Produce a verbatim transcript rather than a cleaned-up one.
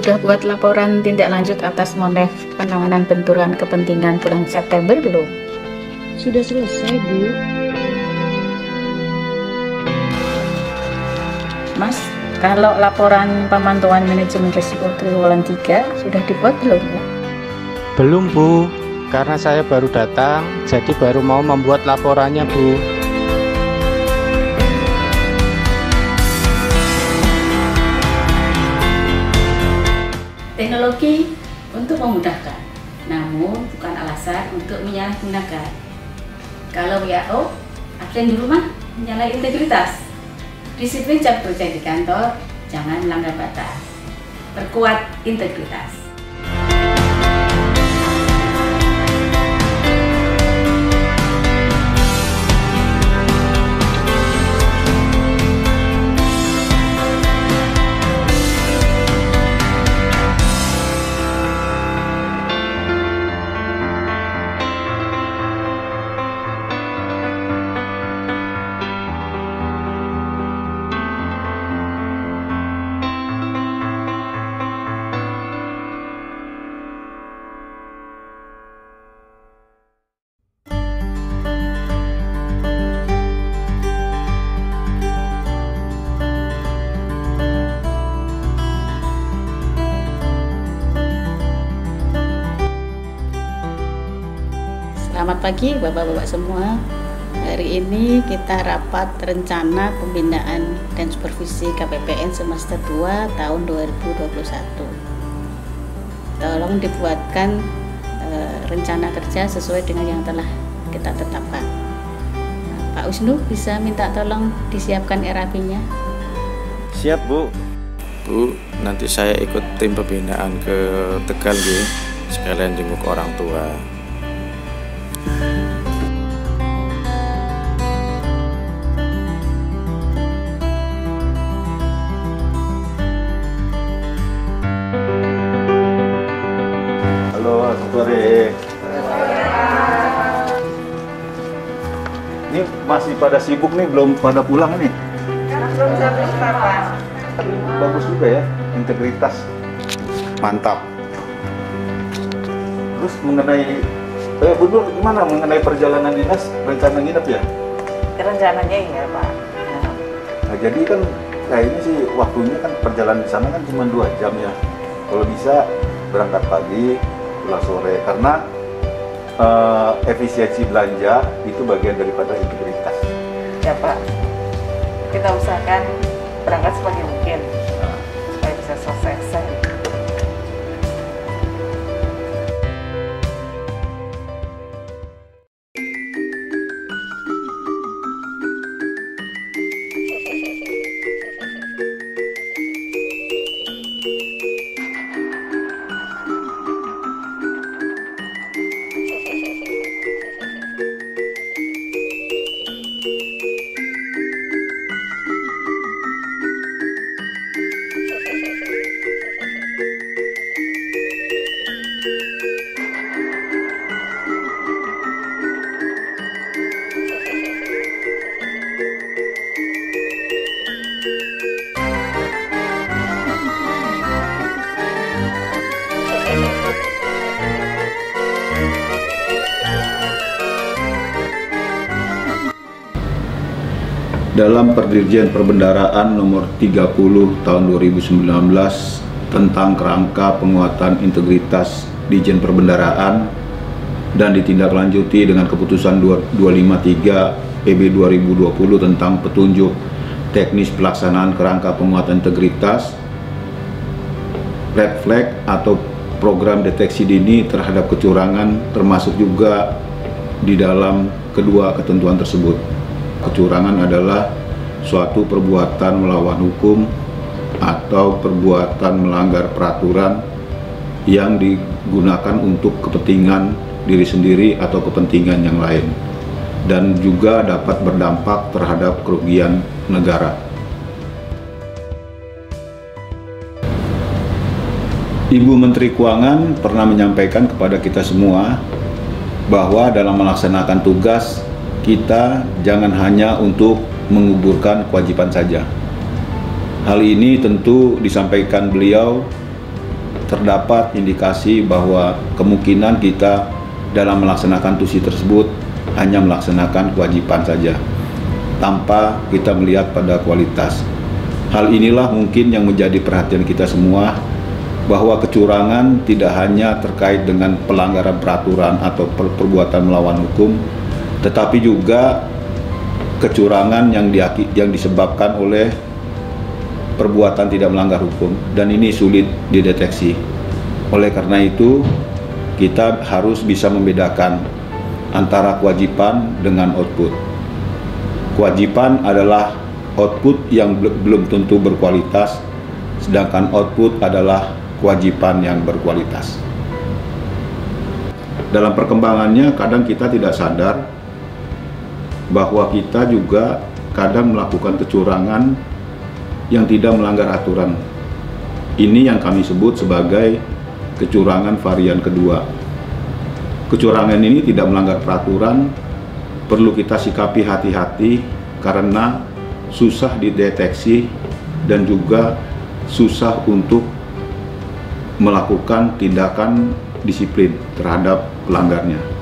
sudah buat laporan tindak lanjut atas motif penanganan benturan kepentingan bulan September belum? Sudah selesai, Bu. Mas, kalau laporan pemantauan manajemen risiko triwulan tiga sudah dibuat belum ya? Belum, Bu. Karena saya baru datang, jadi baru mau membuat laporannya, Bu. Teknologi untuk memudahkan, namun bukan alasan untuk menyalahgunakan. Kalau W A O, absen di rumah, menyalahi integritas. Disiplin jam kerja di kantor, jangan melanggar batas. Perkuat integritas. Selamat pagi Bapak-Bapak semua. Hari ini kita rapat rencana pembinaan dan supervisi K P P N semester dua tahun dua ribu dua puluh satu. Tolong dibuatkan e, rencana kerja sesuai dengan yang telah kita tetapkan. Nah, Pak Wisnu bisa minta tolong disiapkan R A P-nya. Siap, Bu. Bu, nanti saya ikut tim pembinaan ke Tegal ya, sekalian jenguk orang tua. Halo, sore. Ini masih pada sibuk nih, belum pada pulang nih. Belum sampai Bapak. Bagus juga ya, integritas. Mantap. Terus mengenai Eh, Bu Nur, gimana mengenai perjalanan dinas, rencana nginep ya? Rencananya iya, Pak. Nah, jadi kan kayaknya sih waktunya kan perjalanan di sana kan cuma dua jam ya. Kalau bisa berangkat pagi, pulang sore, karena uh, efisiensi belanja itu bagian daripada integritas. Ya, Pak. Kita usahakan berangkat sepagi mungkin nah, supaya bisa selesai. Dalam Perdirjen Perbendaraan nomor tiga puluh tahun dua ribu sembilan belas tentang kerangka penguatan integritas Dijen Perbendaraan dan ditindaklanjuti dengan keputusan dua ratus lima puluh tiga P B dua ribu dua puluh tentang petunjuk teknis pelaksanaan kerangka penguatan integritas, red flag atau program deteksi dini terhadap kecurangan termasuk juga di dalam kedua ketentuan tersebut. Kecurangan adalah suatu perbuatan melawan hukum atau perbuatan melanggar peraturan yang digunakan untuk kepentingan diri sendiri atau kepentingan yang lain, dan juga dapat berdampak terhadap kerugian negara. Ibu Menteri Keuangan pernah menyampaikan kepada kita semua bahwa dalam melaksanakan tugas kita jangan hanya untuk menggugurkan kewajiban saja. Hal ini tentu disampaikan beliau terdapat indikasi bahwa kemungkinan kita dalam melaksanakan tusi tersebut hanya melaksanakan kewajiban saja, tanpa kita melihat pada kualitas. Hal inilah mungkin yang menjadi perhatian kita semua, bahwa kecurangan tidak hanya terkait dengan pelanggaran peraturan atau perbuatan melawan hukum, tetapi juga kecurangan yang, diaki, yang disebabkan oleh perbuatan tidak melanggar hukum, dan ini sulit dideteksi. Oleh karena itu, kita harus bisa membedakan antara kewajiban dengan output. Kewajiban adalah output yang belum tentu berkualitas, sedangkan output adalah kewajiban yang berkualitas. Dalam perkembangannya, kadang kita tidak sadar bahwa kita juga kadang melakukan kecurangan yang tidak melanggar aturan. Ini yang kami sebut sebagai kecurangan varian kedua. Kecurangan ini tidak melanggar peraturan, perlu kita sikapi hati-hati karena susah dideteksi dan juga susah untuk melakukan tindakan disiplin terhadap pelanggarnya.